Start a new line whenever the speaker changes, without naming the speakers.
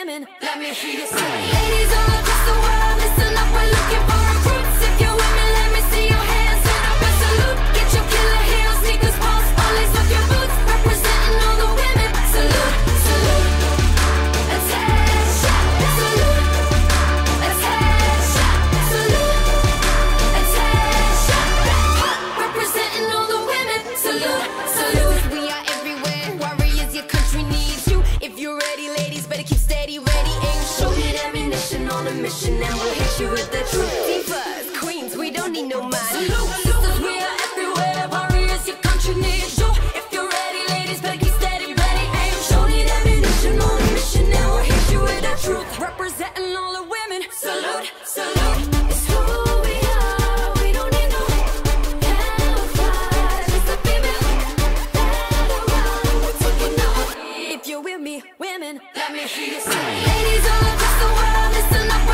women, let me hear you say. Ladies all across the world, listen up, we're looking for recruits. If you're women, let me see your hands. Set up and salute. Get your killer heels, sneakers, pumps, all lace up your boots. Representing all the women. Salute, salute. Attention, salute. Attention, salute. Attention. Representing all the women. Salute, salute. We are everywhere. Warriors, your country needs you. If you're ready, ladies, better keep steady, ready, aim, shoot. Need ammunition on a mission, and we'll hit you with the truth. Divas, queens, we don't need no mind. Salute, sisters, we are everywhere. Warriors, your country needs you. If you're ready, ladies, better keep steady, ready, aim, shoot. Need ammunition on a mission, and we'll hit you with the truth. Representing all the women. Salute, salute. It's who we are. We don't need no camouflage. It's the female battle round. We're taking off. If you're with me, women, let me hear you say. Ladies all across the world, listen up.